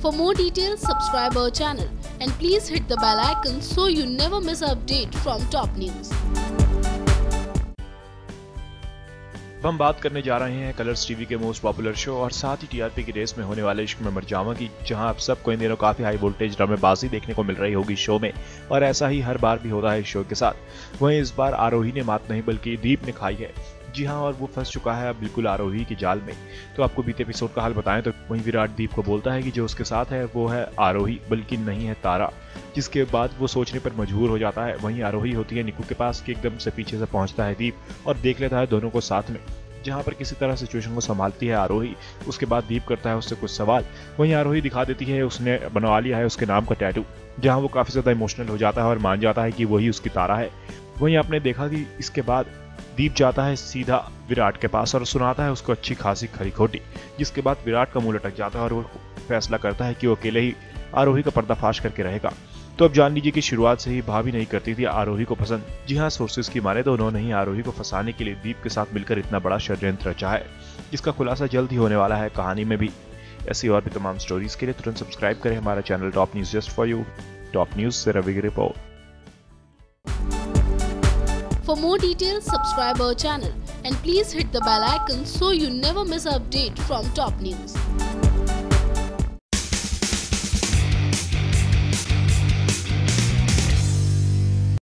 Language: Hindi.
For more details, subscribe our channel and please hit the bell icon so you never miss an update from top news. हम बात करने जा रहे हैं कलर्स टीवी के मोस्ट पॉपुलर शो और साथ ही टीआरपी की रेस में होने वाले इश्क में मर जावा की, जहां आप सबको इन दिनों काफी हाई वोल्टेज ड्रामेबाजी देखने को मिल रही होगी शो में, और ऐसा ही हर बार भी होता है इस शो के साथ। वहीं इस बार आरोही ने मात नहीं बल्कि दीप ने खाई है। जी हां, और वो फंस चुका है अब बिल्कुल आरोही की जाल में। तो आपको बीते एपिसोड का हाल बताएं तो वहीं विराट दीप को बोलता है कि जो उसके साथ है वो है आरोही बल्कि नहीं है तारा, जिसके बाद वो सोचने पर मजबूर हो जाता है। वहीं आरोही होती है निकू के पास कि एकदम से पीछे से पहुंचता है दीप और देख लेता है दोनों को साथ में, जहां पर किसी तरह सिचुएशन को संभालती है आरोही। उसके बाद दीप करता है उससे कुछ सवाल। वहीं आरोही दिखा देती है उसने बनवा लिया है उसके नाम का टैटू, जहां वो काफी ज्यादा इमोशनल हो जाता है और मान जाता है कि वही उसकी तारा है। वहीं आपने देखा कि इसके बाद दीप जाता है सीधा विराट के पास और सुनाता है उसको अच्छी खासी खरी खोटी, जिसके बाद विराट का मुंह लटक जाता है और वो फैसला करता है कि वो अकेले ही आरोही का पर्दाफाश करके रहेगा। तो अब जान लीजिए कि शुरुआत से ही भाभी नहीं करती थी आरोही को पसंद। जी हाँ, सोर्सेज की माने तो उन्होंने ही आरोही को फंसाने के लिए दीप के साथ मिलकर इतना बड़ा षड्यंत्र रचा है, जिसका खुलासा जल्द ही होने वाला है कहानी में भी। ऐसी और भी तमाम स्टोरीज के लिए तुरंत सब्सक्राइब करें हमारा channel top news just for you. Top news से रवि की report. For more details, subscribe our channel and please hit the bell icon so you never miss an update from top news.